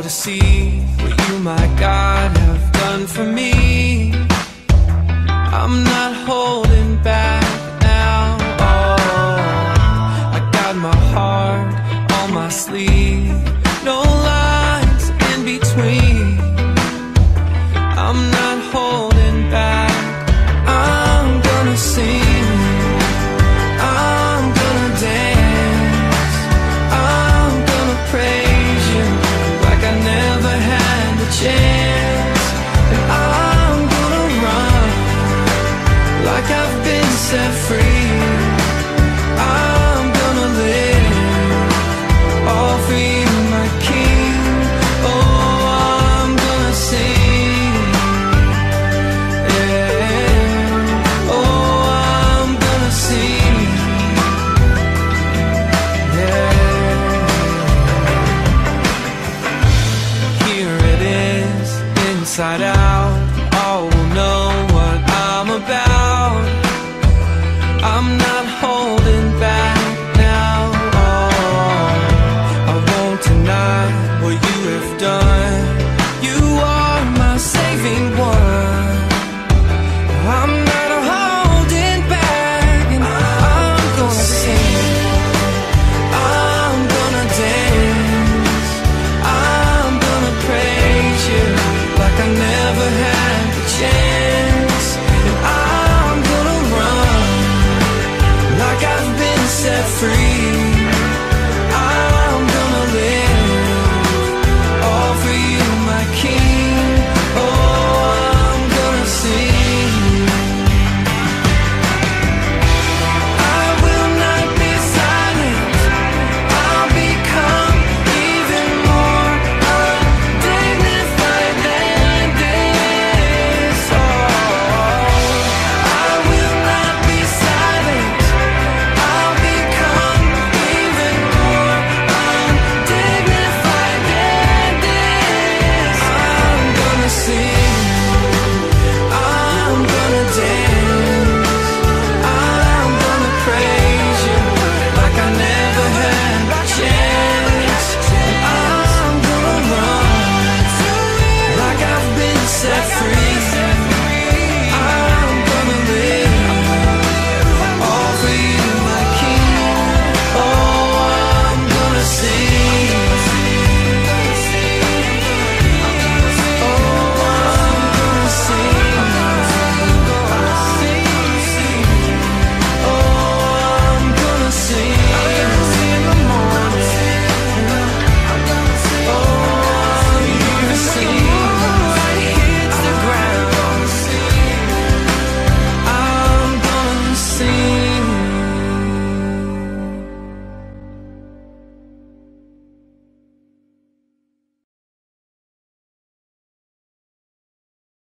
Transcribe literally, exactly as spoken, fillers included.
to see what you, my God, have done for me. I'm not holding back now. Oh, I got my heart on my sleeve, no lines in between. I'm not holding back. I'm gonna sing, I'm gonna dance, I'm gonna praise you like I never had the chance. And I'm gonna run like I've been set free. I'm gonna live all for you, my King. Oh, I'm gonna sing, yeah. Oh, I'm gonna sing, yeah. Here it is, inside out. All will know what I'm about. I'm not holding back now. Oh, I won't deny what you have done. You are my saving one.